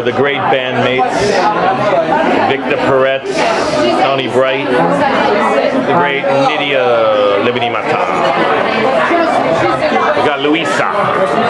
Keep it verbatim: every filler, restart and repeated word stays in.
the great bandmates, Victor Peretz, Tony Bright, the great Nydia Liberty Mata. We got Luisa.